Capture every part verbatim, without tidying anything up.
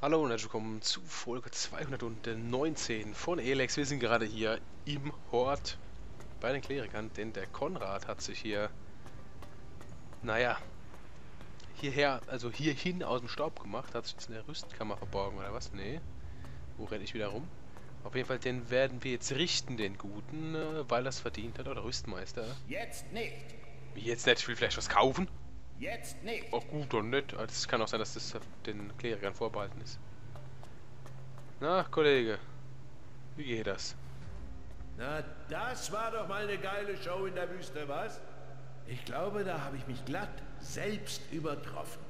Hallo und herzlich willkommen zu Folge zweihundertneunzehn von Elex. Wir sind gerade hier im Hort bei den Klerikern, denn der Konrad hat sich hier, naja, hierher, also hierhin aus dem Staub gemacht, hat sich jetzt in der Rüstkammer verborgen, oder was? Nee, wo renne ich wieder rum? Auf jeden Fall, den werden wir jetzt richten, den Guten, äh, weil er es verdient hat, oder Rüstmeister. Jetzt nicht. Wie jetzt nicht? Ich will vielleicht was kaufen? Jetzt nicht. Auch gut oder nicht? Also es kann auch sein, dass das den Klerikern vorbehalten ist. Na, Kollege, wie geht das? Na, das war doch mal eine geile Show in der Wüste, was? Ich glaube, da habe ich mich glatt selbst übertroffen.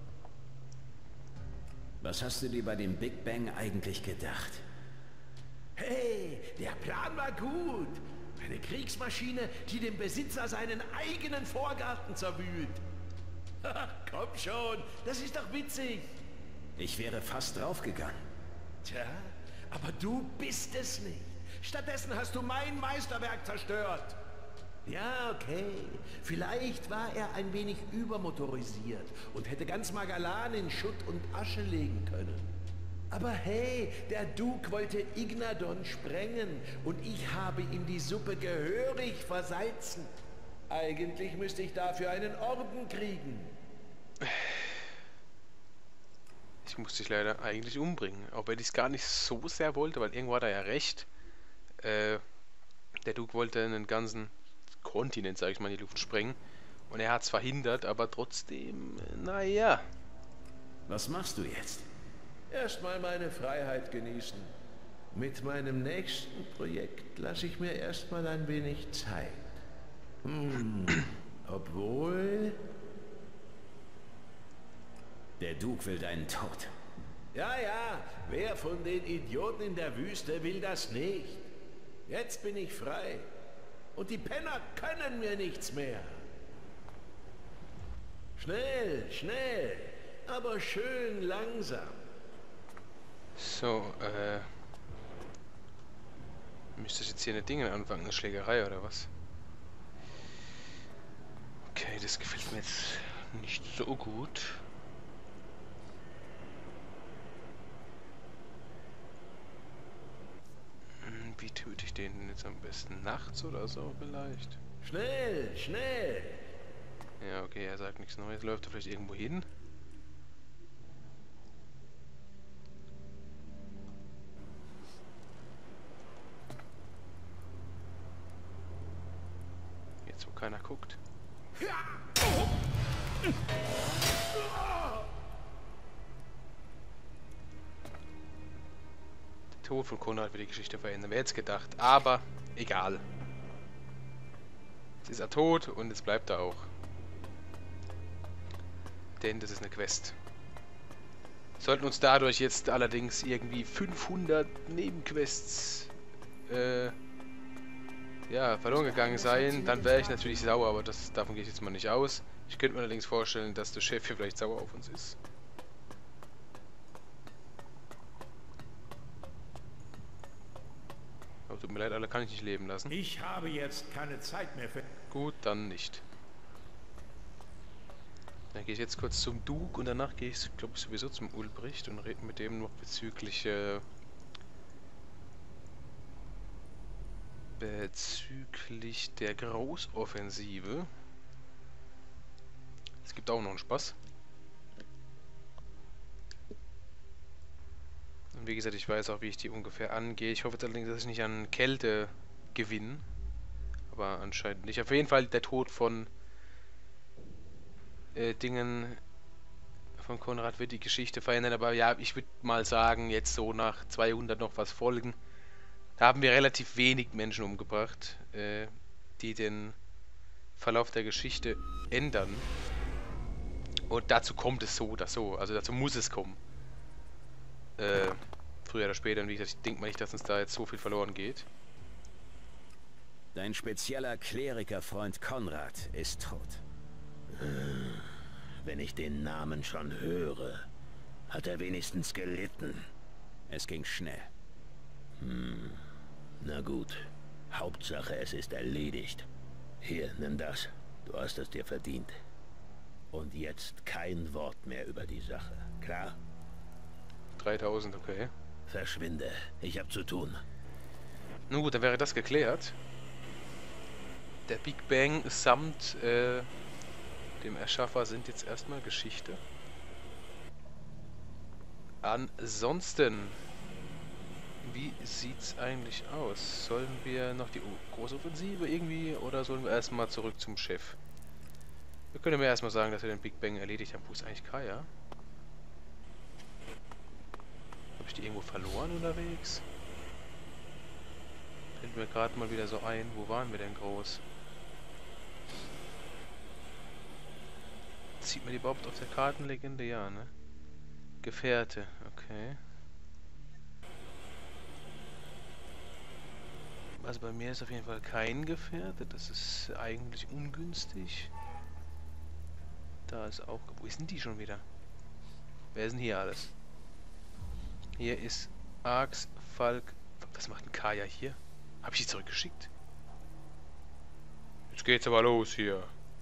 Was hast du dir bei dem Big Bang eigentlich gedacht? Hey, der Plan war gut. Eine Kriegsmaschine, die dem Besitzer seinen eigenen Vorgarten zerwühlt. Komm schon, das ist doch witzig. Ich wäre fast draufgegangen. Tja, aber du bist es nicht. Stattdessen hast du mein Meisterwerk zerstört. Ja, okay. Vielleicht war er ein wenig übermotorisiert und hätte ganz Magalan in Schutt und Asche legen können. Aber hey, der Duke wollte Ignadon sprengen und ich habe ihm die Suppe gehörig versalzen. Eigentlich müsste ich dafür einen Orden kriegen. Ich musste dich leider eigentlich umbringen, auch wenn ich es gar nicht so sehr wollte, weil irgendwo hat er ja recht. Äh, der Duke wollte einen ganzen Kontinent, sage ich mal, in die Luft sprengen. Und er hat es verhindert, aber trotzdem, naja. Was machst du jetzt? Erstmal meine Freiheit genießen. Mit meinem nächsten Projekt lasse ich mir erstmal ein wenig Zeit. Hm, obwohl... Der Duke will deinen Tod. Ja, ja, wer von den Idioten in der Wüste will das nicht? Jetzt bin ich frei. Und die Penner können mir nichts mehr. Schnell, schnell, aber schön langsam. So, äh... müsste ich jetzt hier eine Dinge anfangen, eine Schlägerei oder was? Okay, das gefällt mir jetzt nicht so gut. Wie töte ich den denn jetzt am besten? Nachts oder so vielleicht? Schnell, schnell. Ja, okay, er sagt nichts Neues. Läuft er vielleicht irgendwo hin? Jetzt, wo keiner guckt. Der Tod von Konrad wird die Geschichte verändern. Wer hätte es gedacht? Aber egal. Jetzt ist er tot und jetzt bleibt er auch. Denn das ist eine Quest. Sollten uns dadurch jetzt allerdings irgendwie fünfhundert Nebenquests äh, ja, verloren gegangen sein, dann wäre ich natürlich sauer, aber das, davon gehe ich jetzt mal nicht aus. Ich könnte mir allerdings vorstellen, dass der Chef hier vielleicht sauer auf uns ist. Aber tut mir leid, alle kann ich nicht leben lassen. Ich habe jetzt keine Zeit mehr für... Gut, dann nicht. Dann gehe ich jetzt kurz zum Duke und danach gehe ich, glaube ich, sowieso zum Ulbricht und rede mit dem noch bezüglich äh, bezüglich der Großoffensive. Es gibt auch noch einen Spaß. Und wie gesagt, ich weiß auch, wie ich die ungefähr angehe. Ich hoffe jetzt allerdings, dass ich nicht an Kälte gewinne. Aber anscheinend nicht. Auf jeden Fall der Tod von äh, Dingen von Konrad wird die Geschichte verändern. Aber ja, ich würde mal sagen, jetzt so nach zweihundert noch was folgen. Da haben wir relativ wenig Menschen umgebracht, äh, die den Verlauf der Geschichte ändern. Und dazu kommt es so oder so. Also dazu muss es kommen. Äh, früher oder später. Und wie gesagt, ich denke mal nicht, dass uns da jetzt so viel verloren geht. Dein spezieller Klerikerfreund Konrad ist tot. Wenn ich den Namen schon höre, hat er wenigstens gelitten. Es ging schnell. Hm, na gut. Hauptsache, es ist erledigt. Hier, nimm das. Du hast es dir verdient. Und jetzt kein Wort mehr über die Sache, klar? dreitausend, okay. Verschwinde. Ich habe zu tun. Nun gut, dann wäre das geklärt. Der Big Bang samt äh, dem Erschaffer sind jetzt erstmal Geschichte. Ansonsten, wie sieht's eigentlich aus? Sollen wir noch die große Offensive irgendwie oder sollen wir erstmal zurück zum Chef? Wir können mir erstmal sagen, dass wir den Big Bang erledigt haben. Wo ist eigentlich Kaya? Habe ich die irgendwo verloren unterwegs? Fällt mir gerade mal wieder so ein. Wo waren wir denn groß? Sieht man die überhaupt auf der Kartenlegende? Ja, ne? Gefährte, okay. Also bei mir ist auf jeden Fall kein Gefährte. Das ist eigentlich ungünstig. Da ist auch... Wo ist denn die schon wieder? Wer ist denn hier alles? Hier ist Arx, Falk... Was macht ein Kaya hier? Hab ich die zurückgeschickt? Jetzt geht's aber los hier.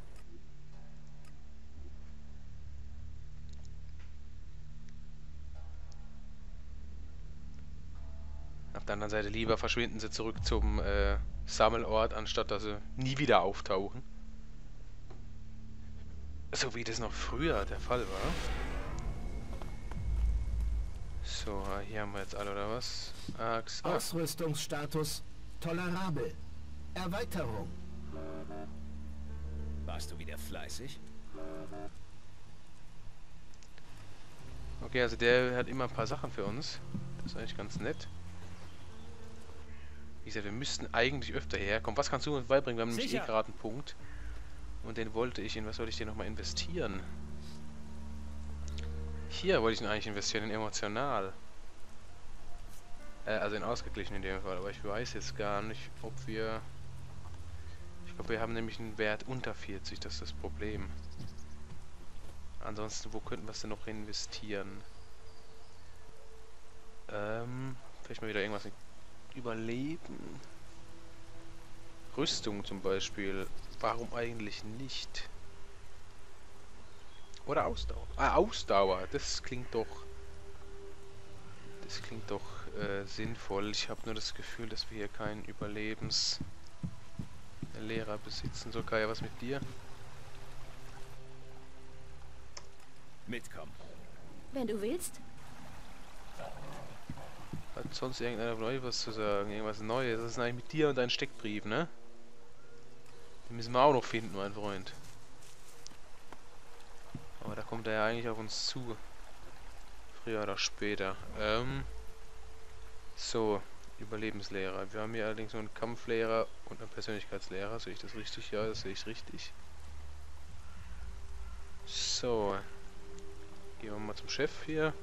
Auf der anderen Seite lieber verschwinden sie zurück zum äh, Sammelort, anstatt dass sie nie wieder auftauchen. So wie das noch früher der Fall war. So, hier haben wir jetzt alle, oder was? Arx. Ah. Ausrüstungsstatus tolerabel. Erweiterung. Warst du wieder fleißig? Okay, also der hat immer ein paar Sachen für uns. Das ist eigentlich ganz nett. Wie gesagt, wir müssten eigentlich öfter herkommen. Was kannst du uns beibringen? Wir haben nämlich eh gerade einen Punkt. Und den wollte ich in... Was wollte ich denn nochmal investieren? Hier wollte ich ihn eigentlich investieren, in emotional. Äh, also in ausgeglichen in dem Fall. Aber ich weiß jetzt gar nicht, ob wir... Ich glaube, wir haben nämlich einen Wert unter vierzig. Das ist das Problem. Ansonsten, wo könnten wir es denn noch investieren? Ähm... Vielleicht mal wieder irgendwas in Überleben. Rüstung zum Beispiel. Warum eigentlich nicht? Oder Ausdauer. Ah, Ausdauer. Das klingt doch... Das klingt doch äh, sinnvoll. Ich habe nur das Gefühl, dass wir hier keinen Überlebenslehrer besitzen. So, Kaya, was mit dir? Mitkommen. Wenn du willst. Hat sonst irgendeiner von euch was zu sagen? Irgendwas Neues? Das ist eigentlich mit dir und deinem Steckbrief, ne? Den müssen wir auch noch finden, mein Freund. Aber da kommt er ja eigentlich auf uns zu. Früher oder später. Ähm. So, Überlebenslehrer. Wir haben hier allerdings nur einen Kampflehrer und einen Persönlichkeitslehrer. Sehe ich das richtig? Ja, das sehe ich richtig. So. Gehen wir mal zum Chef hier.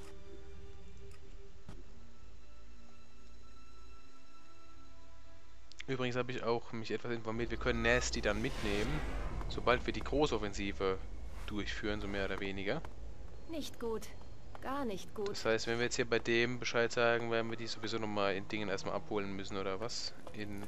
Übrigens habe ich auch mich etwas informiert, wir können Nasty dann mitnehmen, sobald wir die Großoffensive durchführen, so mehr oder weniger. Nicht gut. Gar nicht gut. Das heißt, wenn wir jetzt hier bei dem Bescheid sagen, werden wir die sowieso nochmal in Dingen erstmal abholen müssen, oder was? In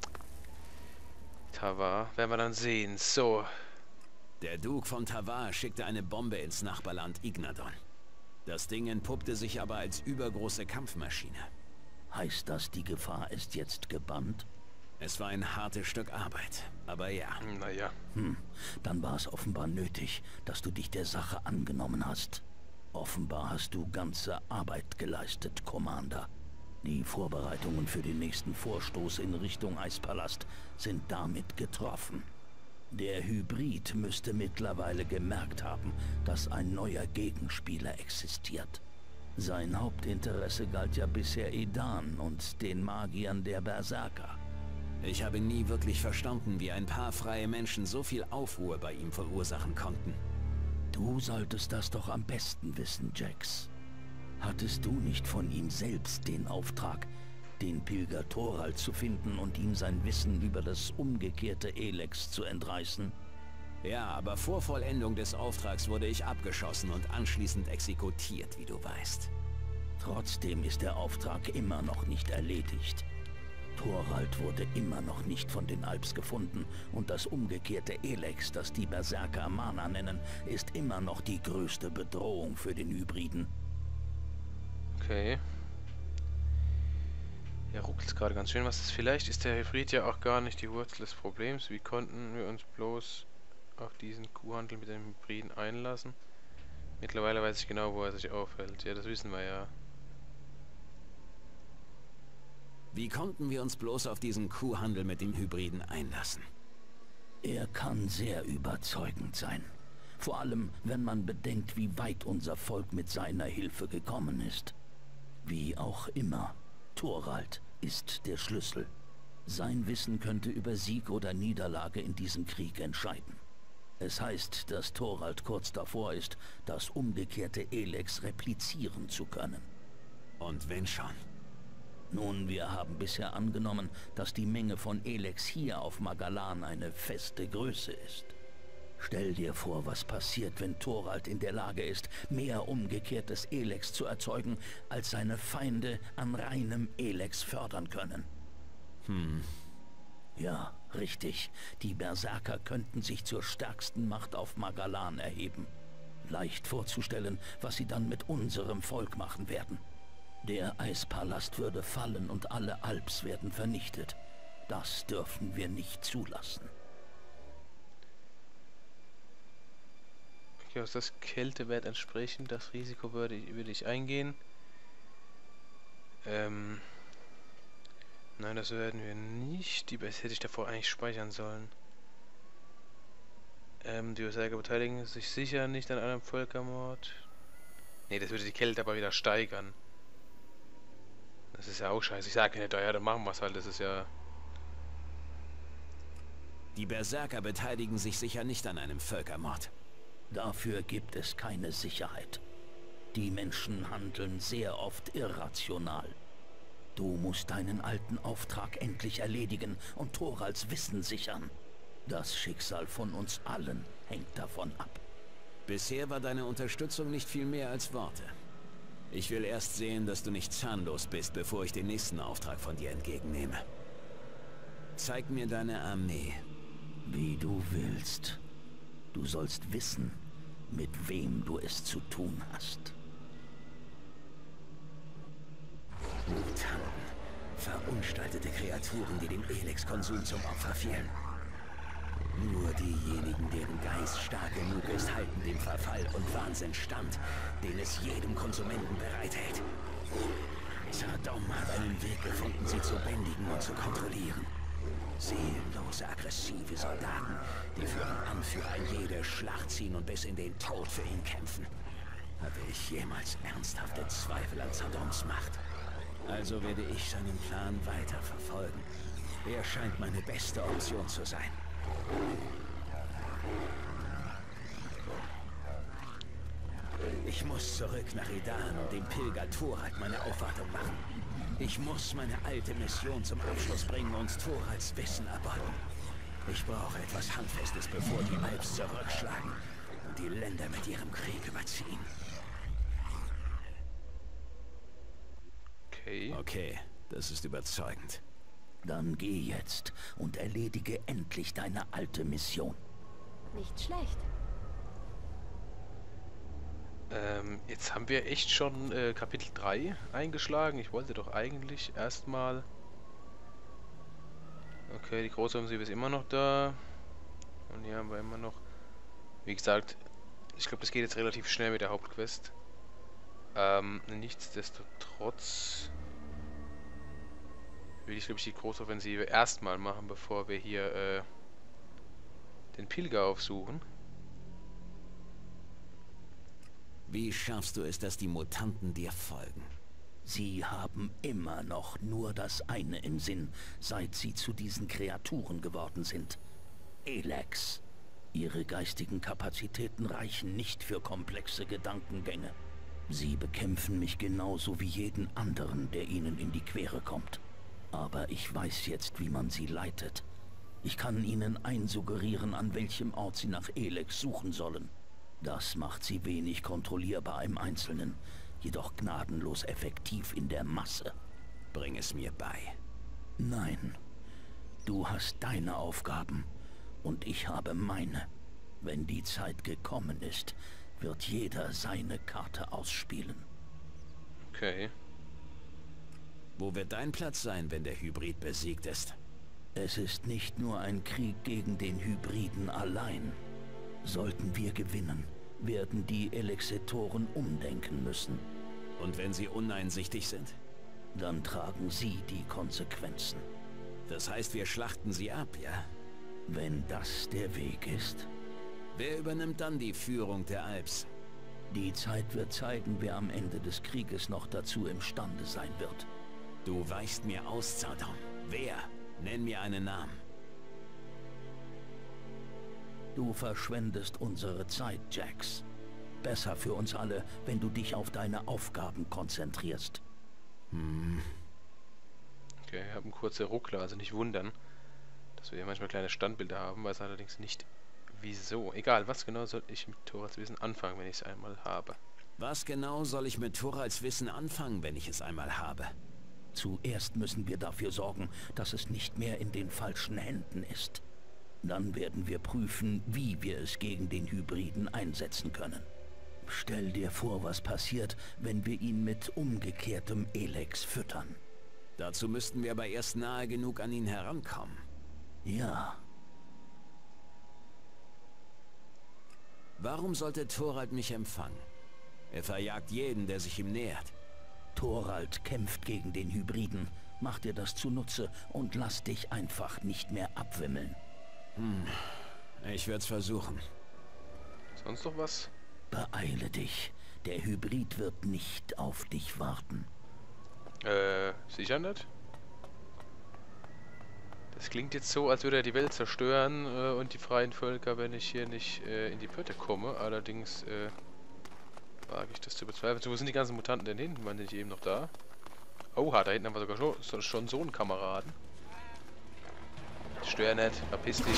Tavar. Werden wir dann sehen. So. Der Duke von Tavar schickte eine Bombe ins Nachbarland Ignadon. Das Ding entpuppte sich aber als übergroße Kampfmaschine. Heißt das, die Gefahr ist jetzt gebannt? Es war ein hartes Stück Arbeit, aber ja. Naja. Hm, dann war es offenbar nötig, dass du dich der Sache angenommen hast. Offenbar hast du ganze Arbeit geleistet, Commander. Die Vorbereitungen für den nächsten Vorstoß in Richtung Eispalast sind damit getroffen. Der Hybrid müsste mittlerweile gemerkt haben, dass ein neuer Gegenspieler existiert. Sein Hauptinteresse galt ja bisher Edan und den Magiern der Berserker. Ich habe nie wirklich verstanden, wie ein paar freie Menschen so viel Aufruhr bei ihm verursachen konnten. Du solltest das doch am besten wissen, Jax. Hattest du nicht von ihm selbst den Auftrag, den Pilger Thorald zu finden und ihm sein Wissen über das umgekehrte Elex zu entreißen? Ja, aber vor Vollendung des Auftrags wurde ich abgeschossen und anschließend exekutiert, wie du weißt. Trotzdem ist der Auftrag immer noch nicht erledigt. Thorald wurde immer noch nicht von den Alps gefunden und das umgekehrte Elex, das die Berserker Mana nennen, ist immer noch die größte Bedrohung für den Hybriden. Okay. Ja, ruckelt gerade ganz schön. Was ist vielleicht? Ist der Hybrid ja auch gar nicht die Wurzel des Problems. Wie konnten wir uns bloß auf diesen Kuhhandel mit dem Hybriden einlassen? Mittlerweile weiß ich genau, wo er sich aufhält. Ja, das wissen wir ja. Wie konnten wir uns bloß auf diesen Kuhhandel mit dem Hybriden einlassen? Er kann sehr überzeugend sein. Vor allem, wenn man bedenkt, wie weit unser Volk mit seiner Hilfe gekommen ist. Wie auch immer, Thorald ist der Schlüssel. Sein Wissen könnte über Sieg oder Niederlage in diesem Krieg entscheiden. Es heißt, dass Thorald kurz davor ist, das umgekehrte Elex replizieren zu können. Und wenn schon? Nun, wir haben bisher angenommen, dass die Menge von Elex hier auf Magalan eine feste Größe ist. Stell dir vor, was passiert, wenn Thorald in der Lage ist, mehr umgekehrtes Elex zu erzeugen, als seine Feinde an reinem Elex fördern können. Hm. Ja, richtig. Die Berserker könnten sich zur stärksten Macht auf Magalan erheben. Leicht vorzustellen, was sie dann mit unserem Volk machen werden. Der Eispalast würde fallen und alle Alps werden vernichtet. Das dürfen wir nicht zulassen. Okay, aus das Kältewert entsprechend, das Risiko würde ich, würde ich eingehen. Ähm... Nein, das werden wir nicht. Die Base hätte ich davor eigentlich speichern sollen. Ähm, die Berserker beteiligen sich sicher nicht an einem Völkermord. Ne, das würde die Kälte aber wieder steigern. Das ist ja auch scheiße. Ich sage nicht, ja, dann machen wir es halt. Das ist ja... Die Berserker beteiligen sich sicher nicht an einem Völkermord. Dafür gibt es keine Sicherheit. Die Menschen handeln sehr oft irrational. Du musst deinen alten Auftrag endlich erledigen und Thoralds Wissen sichern. Das Schicksal von uns allen hängt davon ab. Bisher war deine Unterstützung nicht viel mehr als Worte. Ich will erst sehen, dass du nicht zahnlos bist, bevor ich den nächsten Auftrag von dir entgegennehme. Zeig mir deine Armee. Wie du willst. Du sollst wissen, mit wem du es zu tun hast. Mutanten. Verunstaltete Kreaturen, die dem Elex-Konsum zum Opfer fielen. Nur diejenigen, deren Geist stark genug ist, halten dem Verfall und Wahnsinn stand, den es jedem Konsumenten bereithält. Zardom hat einen Weg gefunden, sie zu bändigen und zu kontrollieren. Seelenlose, aggressive Soldaten, die für einen Anführer in jede Schlacht ziehen und bis in den Tod für ihn kämpfen. Hatte ich jemals ernsthafte Zweifel an Zardoms Macht? Also werde ich seinen Plan weiter verfolgen. Er scheint meine beste Option zu sein. Ich muss zurück nach Edan und dem Pilger Thorald meine Aufwartung machen. Ich muss meine alte Mission zum Abschluss bringen und Thoralds Wissen erbeuten. Ich brauche etwas Handfestes, bevor die Alps zurückschlagen und die Länder mit ihrem Krieg überziehen. Okay. Okay, das ist überzeugend. Dann geh jetzt und erledige endlich deine alte Mission. Nicht schlecht. Ähm, jetzt haben wir echt schon äh, Kapitel drei eingeschlagen. Ich wollte doch eigentlich erstmal... Okay, die Großoffensive ist immer noch da. Und hier haben wir immer noch... Wie gesagt, ich glaube, das geht jetzt relativ schnell mit der Hauptquest. Ähm, nichtsdestotrotz... will ich, glaube ich, die Großoffensive erstmal machen, bevor wir hier äh, den Pilger aufsuchen. Wie schaffst du es, dass die Mutanten dir folgen? Sie haben immer noch nur das eine im Sinn, seit sie zu diesen Kreaturen geworden sind. Elex. Ihre geistigen Kapazitäten reichen nicht für komplexe Gedankengänge. Sie bekämpfen mich genauso wie jeden anderen, der ihnen in die Quere kommt. Aber ich weiß jetzt, wie man sie leitet. Ich kann ihnen einsuggerieren, an welchem Ort sie nach Elex suchen sollen. Das macht sie wenig kontrollierbar im Einzelnen, jedoch gnadenlos effektiv in der Masse. Bring es mir bei. Nein, du hast deine Aufgaben und ich habe meine. Wenn die Zeit gekommen ist, wird jeder seine Karte ausspielen. Okay. Wo wird dein Platz sein, wenn der Hybrid besiegt ist? Es ist nicht nur ein Krieg gegen den Hybriden allein. Sollten wir gewinnen, werden die Elexetoren umdenken müssen. Und wenn sie uneinsichtig sind? Dann tragen sie die Konsequenzen. Das heißt, wir schlachten sie ab, ja? Wenn das der Weg ist. Wer übernimmt dann die Führung der Alps? Die Zeit wird zeigen, wer am Ende des Krieges noch dazu imstande sein wird. Du weichst mir aus, Zardom. Wer? Nenn mir einen Namen. Du verschwendest unsere Zeit, Jax. Besser für uns alle, wenn du dich auf deine Aufgaben konzentrierst. Hm. Okay, wir haben kurze Ruckler, also nicht wundern, dass wir hier manchmal kleine Standbilder haben, weiß allerdings nicht wieso. Egal, was genau soll ich mit Thoralds Wissen anfangen, wenn ich es einmal habe? Was genau soll ich mit Thoralds Wissen anfangen, wenn ich es einmal habe? Zuerst müssen wir dafür sorgen, dass es nicht mehr in den falschen Händen ist. Dann werden wir prüfen, wie wir es gegen den Hybriden einsetzen können. Stell dir vor, was passiert, wenn wir ihn mit umgekehrtem Elex füttern. Dazu müssten wir aber erst nahe genug an ihn herankommen. Ja. Warum sollte Thorald mich empfangen? Er verjagt jeden, der sich ihm nähert. Thorald kämpft gegen den Hybriden. Mach dir das zunutze und lass dich einfach nicht mehr abwimmeln. Hm. Ich werde es versuchen. Sonst noch was? Beeile dich. Der Hybrid wird nicht auf dich warten. Äh, sicher nicht? Das klingt jetzt so, als würde er die Welt zerstören äh, und die freien Völker, wenn ich hier nicht äh, in die Pötte komme. Allerdings äh, wage ich das zu bezweifeln. So, wo sind die ganzen Mutanten denn hin? Waren die nicht eben noch da? Oha, da hinten haben wir sogar schon, schon so einen Kameraden. Stör nicht, verpiss dich.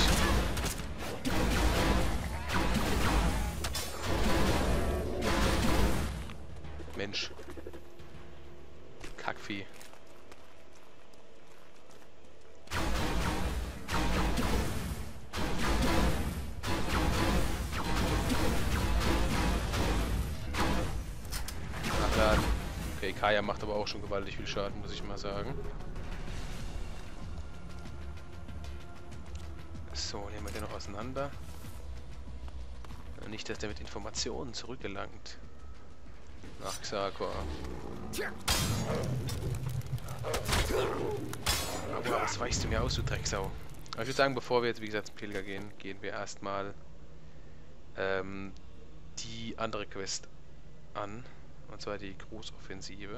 Mensch. Kackvieh. Nachladen. Okay, Kaya macht aber auch schon gewaltig viel Schaden, muss ich mal sagen. So, nehmen wir den noch auseinander. Nicht, dass der mit Informationen zurückgelangt. Nach Xarkor. Aber was weichst du mir aus, du Drecksau? Aber ich würde sagen, bevor wir jetzt, wie gesagt, zum Pilger gehen, gehen wir erstmal ähm, die andere Quest an. Und zwar die Großoffensive.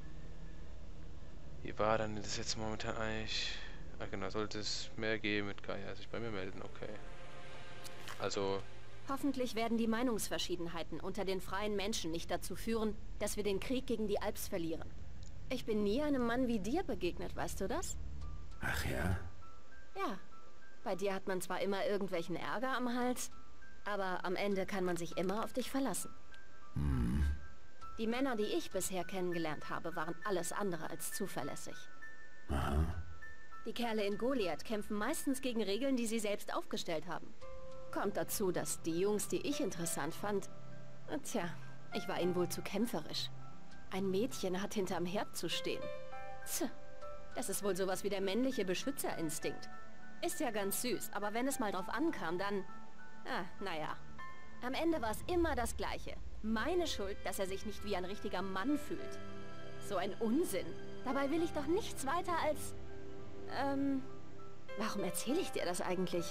Wie war dann das jetzt momentan eigentlich? Ah genau, sollte es mehr geben mit Kaya sich bei mir melden, okay. Also... Hoffentlich werden die Meinungsverschiedenheiten unter den freien Menschen nicht dazu führen, dass wir den Krieg gegen die Alps verlieren. Ich bin nie einem Mann wie dir begegnet, weißt du das? Ach ja? Ja. Bei dir hat man zwar immer irgendwelchen Ärger am Hals, aber am Ende kann man sich immer auf dich verlassen. Hm. Die Männer, die ich bisher kennengelernt habe, waren alles andere als zuverlässig. Aha. Die Kerle in Goliath kämpfen meistens gegen Regeln, die sie selbst aufgestellt haben. Kommt dazu, dass die Jungs, die ich interessant fand... Tja, ich war ihnen wohl zu kämpferisch. Ein Mädchen hat hinterm Herd zu stehen. Tch, das ist wohl sowas wie der männliche Beschützerinstinkt. Ist ja ganz süß, aber wenn es mal drauf ankam, dann... Ah, naja. Am Ende war es immer das Gleiche. Meine Schuld, dass er sich nicht wie ein richtiger Mann fühlt. So ein Unsinn. Dabei will ich doch nichts weiter als... Ähm... Warum erzähle ich dir das eigentlich?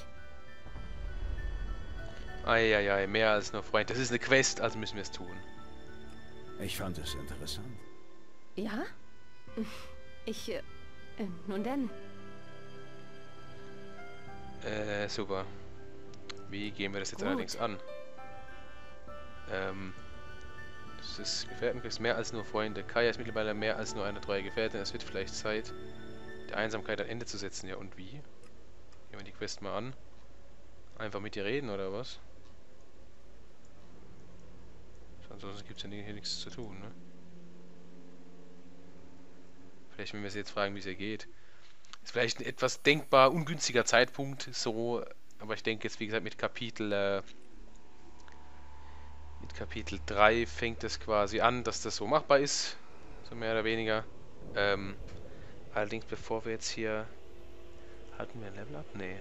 Eieiei, mehr als nur Freund. Das ist eine Quest, also müssen wir es tun. Ich fand es interessant. Ja? Ich... Äh, nun denn. Äh, super. Wie gehen wir das jetzt Gut. allerdings an? Ähm... Das ist Gefährtenquest, mehr als nur Freunde. Kaya ist mittlerweile mehr als nur eine treue Gefährtin. Es wird vielleicht Zeit, der Einsamkeit ein Ende zu setzen. Ja, und wie? Gehen wir die Quest mal an. Einfach mit dir reden, oder was? Ansonsten gibt es ja hier nichts zu tun, ne? Vielleicht, wenn wir sie jetzt fragen, wie es ihr geht. Ist vielleicht ein etwas denkbar ungünstiger Zeitpunkt, so, aber ich denke jetzt, wie gesagt, mit Kapitel äh, mit Kapitel drei fängt es quasi an, dass das so machbar ist. So mehr oder weniger. Ähm, allerdings bevor wir jetzt hier... Hatten wir ein Level Up? Nee.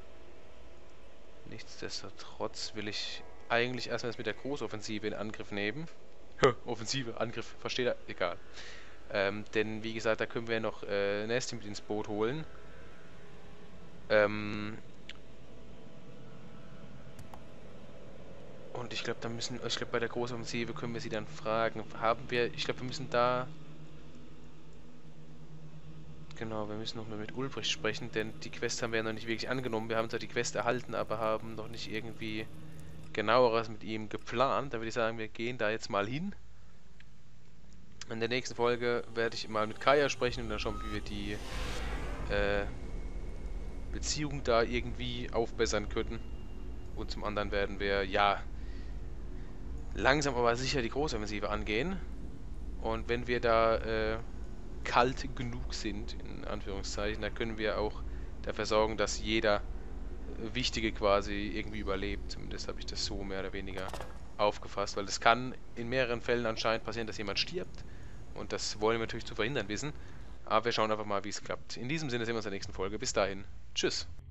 Nichtsdestotrotz will ich eigentlich erstmal das mit der Großoffensive in Angriff nehmen. Offensive, Angriff, versteht er? Egal. Ähm, denn wie gesagt, da können wir noch äh, Nasty mit ins Boot holen. Ähm... Und ich glaube, da müssen, ich glaube, bei der Großoffensive können wir sie dann fragen. Haben wir, ich glaube, wir müssen da... Genau, wir müssen noch mal mit Ulbricht sprechen, denn die Quest haben wir ja noch nicht wirklich angenommen. Wir haben zwar die Quest erhalten, aber haben noch nicht irgendwie genaueres mit ihm geplant. Da würde ich sagen, wir gehen da jetzt mal hin. In der nächsten Folge werde ich mal mit Kaya sprechen und dann schauen, wie wir die äh, Beziehung da irgendwie aufbessern könnten. Und zum anderen werden wir, ja, langsam aber sicher die Großoffensive angehen. Und wenn wir da äh, kalt genug sind, in Anführungszeichen, da können wir auch dafür sorgen, dass jeder äh, Wichtige quasi irgendwie überlebt. Zumindest habe ich das so mehr oder weniger aufgefasst, weil es kann in mehreren Fällen anscheinend passieren, dass jemand stirbt. Und das wollen wir natürlich zu verhindern wissen. Aber wir schauen einfach mal, wie es klappt. In diesem Sinne sehen wir uns in der nächsten Folge. Bis dahin. Tschüss.